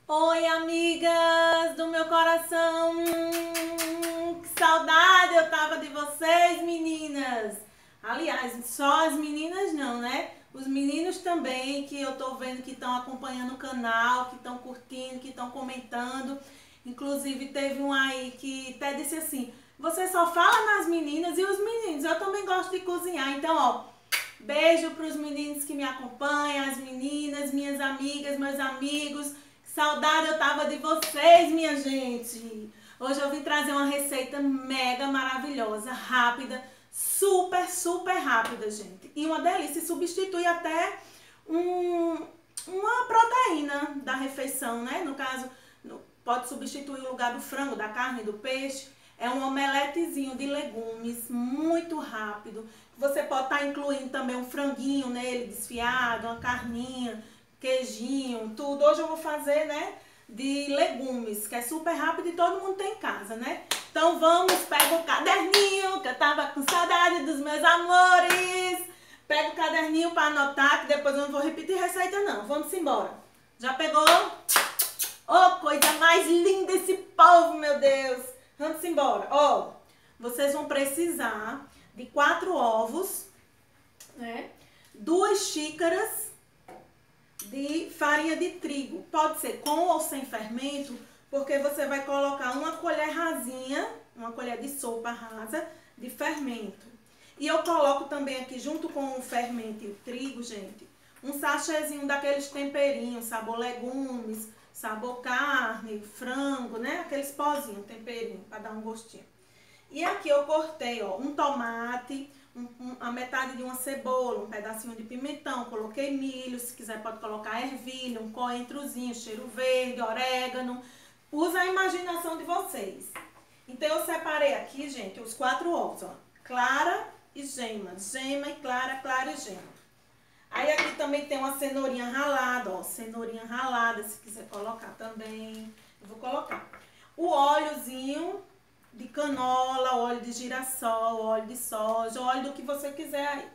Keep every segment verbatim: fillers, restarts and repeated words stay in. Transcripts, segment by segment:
Oi, amigas do meu coração. Hum, que saudade eu tava de vocês, meninas. Aliás, só as meninas não, né? Os meninos também, que eu tô vendo que estão acompanhando o canal, que estão curtindo, que estão comentando. Inclusive, teve um aí que até disse assim: você só fala nas meninas e os meninos. Eu também gosto de cozinhar. Então, ó, beijo para os meninos que me acompanham, as meninas, minhas amigas, meus amigos. Saudade eu tava de vocês, minha gente. Hoje eu vim trazer uma receita mega maravilhosa, rápida, super, super rápida, gente. E uma delícia, substitui até um, uma proteína da refeição, né? No caso, pode substituir o lugar do frango, da carne, do peixe. É um omeletezinho de legumes, muito rápido. Você pode estar incluindo também um franguinho nele, desfiado, uma carninha, queijinho, tudo. Hoje eu vou fazer, né, de legumes, que é super rápido e todo mundo tem em casa, né? Então vamos, pega o caderninho, que eu tava com saudade dos meus amores. Pega o caderninho para anotar, que depois eu não vou repetir receita não. Vamos embora. Já pegou? Oh, coisa mais linda esse povo, meu Deus. Vamos embora. Ó, vocês vão precisar de quatro ovos, né? Duas xícaras de farinha de trigo. Pode ser com ou sem fermento, porque você vai colocar uma colher rasinha, uma colher de sopa rasa de fermento. E eu coloco também aqui, junto com o fermento e o trigo, gente, um sachêzinho daqueles temperinhos, sabor legumes, sabor carne, frango, né? Aqueles pozinhos, temperinho, para dar um gostinho. E aqui eu cortei, ó, um tomate, um, um, a metade de uma cebola, um pedacinho de pimentão, coloquei milho, se quiser pode colocar ervilha, um coentrozinho, cheiro verde, orégano. Usa a imaginação de vocês. Então eu separei aqui, gente, os quatro ovos, ó, clara e gema, gema e clara, clara e gema. Aí aqui também tem uma cenourinha ralada, ó, cenourinha ralada, se quiser colocar também, eu vou colocar. O óleozinho de canola, óleo de girassol, óleo de soja, óleo do que você quiser aí.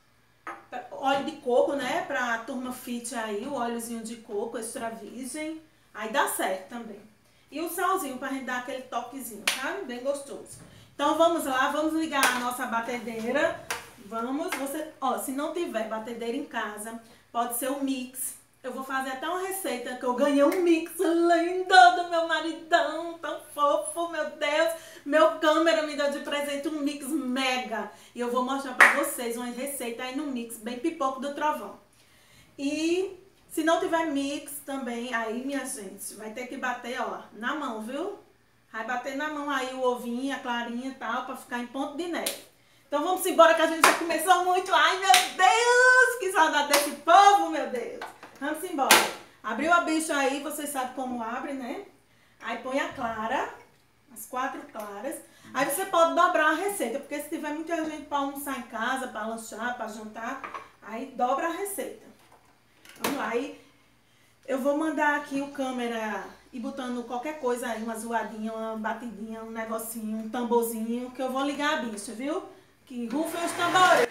Óleo de coco, né, pra turma fit aí, o óleozinho de coco extra virgem, aí dá certo também. E o salzinho pra gente dar aquele toquezinho, sabe? Bem gostoso. Então vamos lá, vamos ligar a nossa batedeira. Vamos, você, ó, se não tiver batedeira em casa, pode ser um mix. Eu vou fazer até uma receita que eu ganhei um mix lindo do meu maridão, tão fofo, meu Deus. Meu câmera me deu de presente um mix mega. E eu vou mostrar pra vocês uma receita aí no mix, bem pipoco do trovão. E se não tiver mix também, aí, minha gente, vai ter que bater, ó, na mão, viu? Vai bater na mão aí o ovinho, a clarinha e tal, pra ficar em ponto de neve. Então vamos embora que a gente já começou muito. Ai, meu Deus, que saudade desse povo, meu Deus. Vamos embora. Abriu a bicha aí, vocês sabem como abre, né? Aí põe a clara, as quatro claras. Aí você pode dobrar a receita, porque se tiver muita gente para almoçar em casa, para lanchar, para jantar, aí dobra a receita. Vamos lá, aí eu vou mandar aqui o câmera e botando qualquer coisa aí, uma zoadinha, uma batidinha, um negocinho, um tamborzinho, que eu vou ligar a bicha, viu? Que rufem os tambores.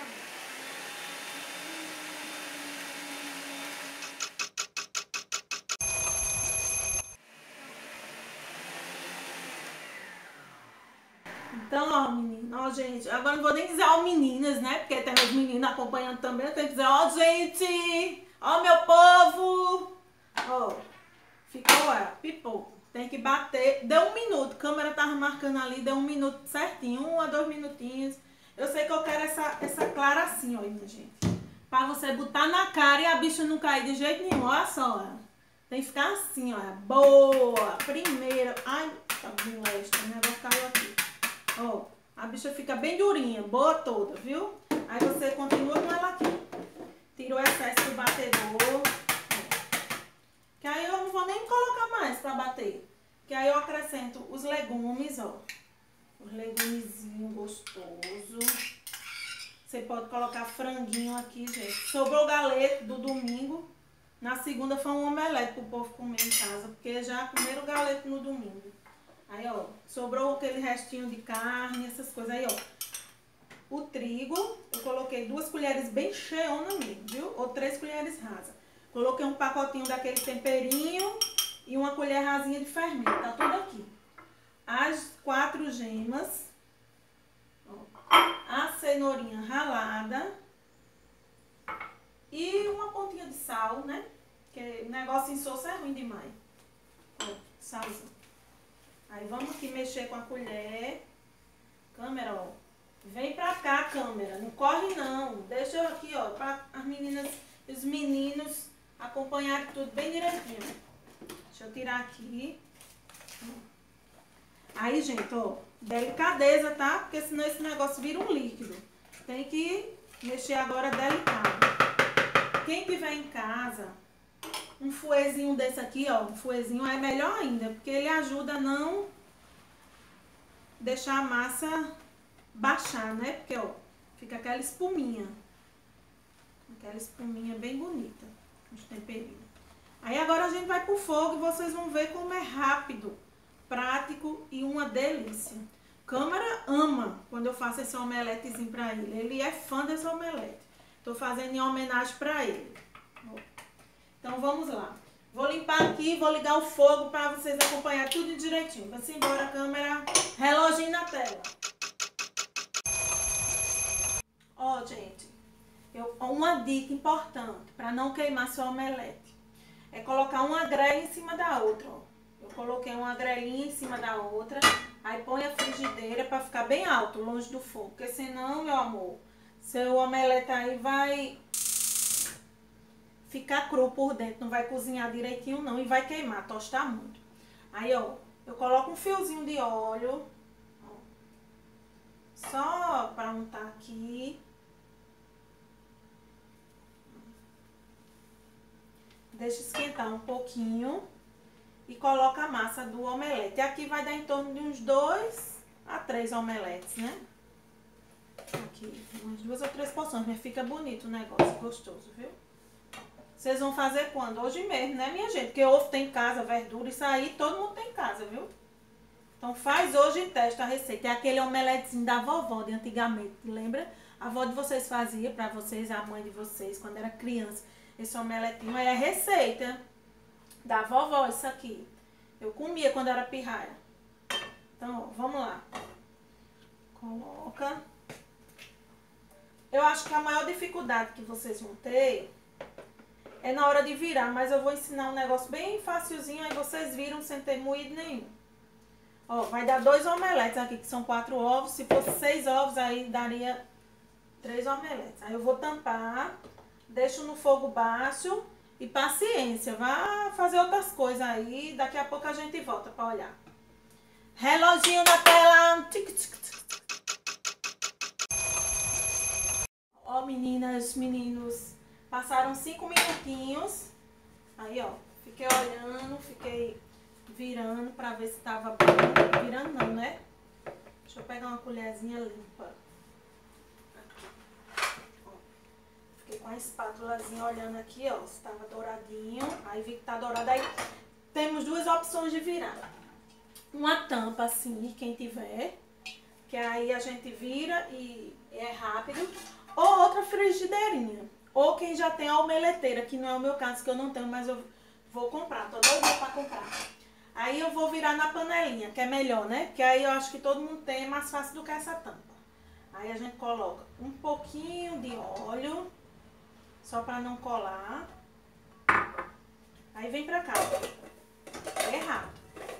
Então, ó, menino, ó, gente, agora não vou nem dizer ó, meninas, né? Porque tem os meninos acompanhando também, eu tenho que dizer, ó, gente, ó, meu povo. Ó, ficou, ó, pipoco. Tem que bater, deu um minuto, a câmera tava marcando ali, deu um minuto certinho, um a dois minutinhos. Eu sei que eu quero essa, essa clara assim, ó, minha gente. Pra você botar na cara e a bicha não cair de jeito nenhum, olha só, ó. Tem que ficar assim, ó, boa, primeira. Ai, tá vindo extra, né? Vou ficar aqui. Ó, a bicha fica bem durinha, boa toda, viu? Aí você continua com ela aqui. Tira o excesso do batedor. Que aí eu não vou nem colocar mais pra bater. Que aí eu acrescento os legumes, ó. Os legumezinhos gostosos. Você pode colocar franguinho aqui, gente. Sobrou galeto do domingo. Na segunda foi um omelete pro povo comer em casa. Porque já comeram galeto no domingo. Aí, ó, sobrou aquele restinho de carne, essas coisas aí, ó. O trigo, eu coloquei duas colheres bem cheiona mesmo, viu? Ou três colheres rasas. Coloquei um pacotinho daquele temperinho e uma colher rasinha de fermento. Tá tudo aqui. As quatro gemas, ó, a cenourinha ralada e uma pontinha de sal, né? Porque o negócio insosso é ruim demais. Ó, salzinho. Aí vamos aqui mexer com a colher. Câmera, ó. Vem pra cá, câmera. Não corre não. Deixa eu aqui, ó, pra as meninas e os meninos acompanharem tudo bem direitinho. Deixa eu tirar aqui. Aí, gente, ó, delicadeza, tá? Porque senão esse negócio vira um líquido. Tem que mexer agora delicado. Quem tiver em casa, um fouetzinho desse aqui, ó, um fouetzinho é melhor ainda, porque ele ajuda a não deixar a massa baixar, né? Porque, ó, fica aquela espuminha. Aquela espuminha bem bonita, os temperinhos. Aí agora a gente vai pro fogo e vocês vão ver como é rápido, prático e uma delícia. Câmara ama quando eu faço esse omeletezinho pra ele. Ele é fã desse omelete. Tô fazendo em homenagem pra ele. Então vamos lá. Vou limpar aqui, vou ligar o fogo pra vocês acompanharem tudo direitinho. Vai embora, câmera. Reloginho na tela. Ó, gente, eu, uma dica importante pra não queimar seu omelete é colocar uma grelha em cima da outra, ó. Eu coloquei uma grelhinha em cima da outra, aí põe a frigideira pra ficar bem alto, longe do fogo, porque senão, meu amor, seu omelete aí vai ficar cru por dentro, não vai cozinhar direitinho não e vai queimar, tostar muito. Aí, ó, eu coloco um fiozinho de óleo, ó, só pra untar aqui. Deixa esquentar um pouquinho e coloca a massa do omelete. Aqui vai dar em torno de uns dois a três omeletes, né? Aqui, umas duas ou três porções, mas fica bonito o negócio, gostoso, viu? Vocês vão fazer quando? Hoje mesmo, né, minha gente? Porque ovo tem em casa, verdura, isso aí todo mundo tem em casa, viu? Então faz hoje e testa a receita. É aquele omeletezinho da vovó de antigamente, lembra? A avó de vocês fazia pra vocês, a mãe de vocês, quando era criança. Esse omeletinho aí é receita da vovó, isso aqui. Eu comia quando era pirraia. Então, ó, vamos lá. Coloca. Eu acho que a maior dificuldade que vocês vão ter é na hora de virar, mas eu vou ensinar um negócio bem facilzinho, aí vocês viram sem ter moído nenhum. Ó, vai dar dois omeletes aqui, que são quatro ovos. Se fosse seis ovos, aí daria três omeletes. Aí eu vou tampar. Deixo no fogo baixo e paciência, vá fazer outras coisas aí, daqui a pouco a gente volta pra olhar. Reloginho na tela. Ó, meninas, meninos, passaram cinco minutinhos, aí ó, fiquei olhando, fiquei virando pra ver se tava bom, virando não, né? Deixa eu pegar uma colherzinha limpa. Com a espátulazinha olhando aqui, ó, se tava douradinho. Aí vi que tá dourado. Aí temos duas opções de virar. Uma tampa assim, quem tiver, que aí a gente vira e é rápido. Ou outra frigideirinha. Ou quem já tem a omeleteira, que não é o meu caso, que eu não tenho, mas eu vou comprar. Tô doida pra comprar. Aí eu vou virar na panelinha, que é melhor, né? Que aí eu acho que todo mundo tem, é mais fácil do que essa tampa. Aí a gente coloca um pouquinho de óleo. Só pra não colar. Aí vem pra cá. É rápido.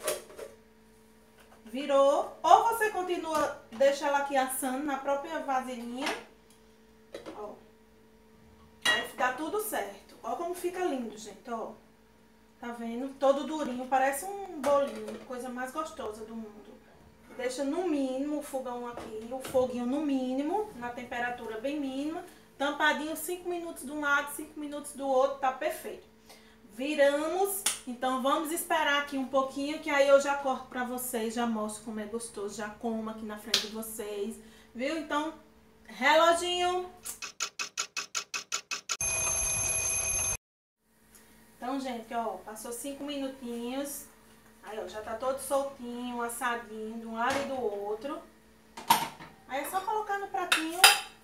Virou. Ou você continua, deixa ela aqui assando na própria vasilhinha. Ó. Vai ficar tudo certo. Ó como fica lindo, gente, ó. Tá vendo? Todo durinho. Parece um bolinho. Coisa mais gostosa do mundo. Deixa no mínimo o fogão aqui. O foguinho no mínimo. Na temperatura bem mínima. Tampadinho, cinco minutos de um lado, cinco minutos do outro, tá perfeito. Viramos, então vamos esperar aqui um pouquinho, que aí eu já corto pra vocês, já mostro como é gostoso, já como aqui na frente de vocês, viu? Então, reloginho. Então, gente, ó, passou cinco minutinhos, aí, ó, já tá todo soltinho, assadinho, de um lado e do outro. Aí é só colocar no pratinho,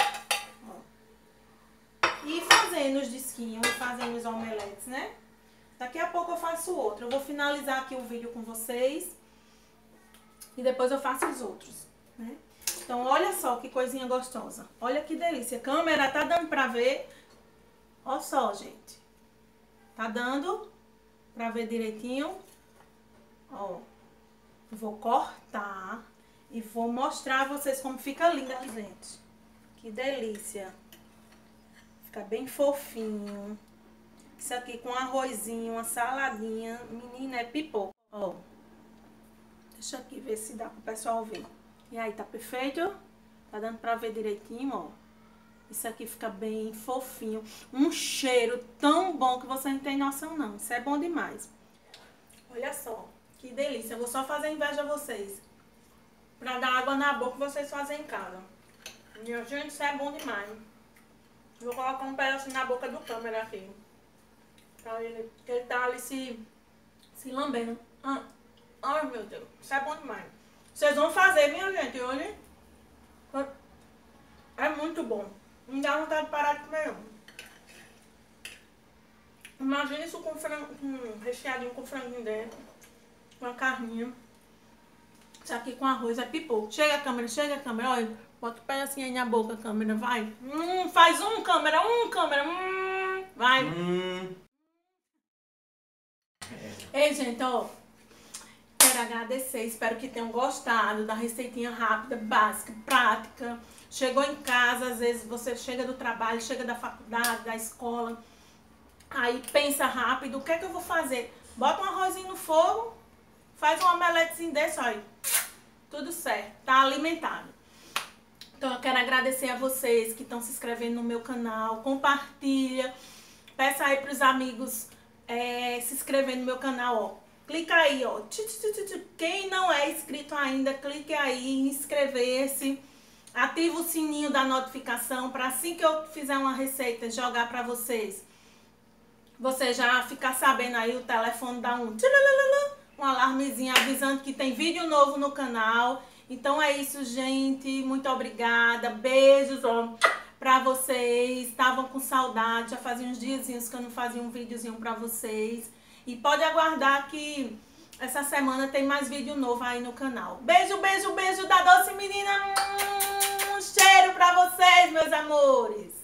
ó. E fazendo os disquinhos, fazendo os omeletes, né? Daqui a pouco eu faço outro. Eu vou finalizar aqui o vídeo com vocês. E depois eu faço os outros, né? Então, olha só que coisinha gostosa. Olha que delícia. Câmera, tá dando pra ver? Olha só, gente. Tá dando pra ver direitinho? Ó. Vou cortar e vou mostrar a vocês como fica linda aqui dentro. Que delícia. Fica bem fofinho. Isso aqui com arrozinho, uma saladinha. Menina, é pipoca. Ó. Deixa aqui ver se dá pro pessoal ver. E aí, tá perfeito? Tá dando pra ver direitinho, ó. Isso aqui fica bem fofinho. Um cheiro tão bom que você não tem noção, não. Isso é bom demais. Olha só, que delícia. Eu vou só fazer inveja a vocês. Pra dar água na boca que vocês fazem em casa. Minha gente, isso é bom demais. Vou colocar um pedacinho na boca do câmera aqui. Pra ele, que ele tá ali se, se lambendo. Ah, ai, meu Deus. Isso é bom demais. Vocês vão fazer, minha gente, hoje. É muito bom. Não dá vontade de parar de comer, não. Imagina isso com frango, com recheadinho com franguinho dentro. Com a carninha. Isso aqui com arroz é pipoco. Chega a câmera, chega a câmera. Olha, bota o pedacinho aí na boca, câmera, vai. Hum, faz um, câmera, um, câmera. Hum, vai. Hum. Ei, gente, ó. Quero agradecer, espero que tenham gostado da receitinha rápida, básica, prática. Chegou em casa, às vezes você chega do trabalho, chega da faculdade, da escola, aí pensa rápido, o que é que eu vou fazer? Bota um arrozinho no fogo, faz um omeletezinho desse, olha, tudo certo, tá alimentado. Então eu quero agradecer a vocês que estão se inscrevendo no meu canal, compartilha, peça aí pros amigos é, se inscrever no meu canal, ó. Clica aí, ó. Quem não é inscrito ainda, clique aí em inscrever-se. Ativa o sininho da notificação para assim que eu fizer uma receita jogar para vocês, você já ficar sabendo aí, o telefone dá um um alarmezinho avisando que tem vídeo novo no canal. Então é isso, gente. Muito obrigada. Beijos, ó, pra vocês. Estavam com saudade. Já fazia uns diazinhos que eu não fazia um videozinho pra vocês. E pode aguardar que essa semana tem mais vídeo novo aí no canal. Beijo, beijo, beijo da Doce Menina. Um cheiro pra vocês, meus amores.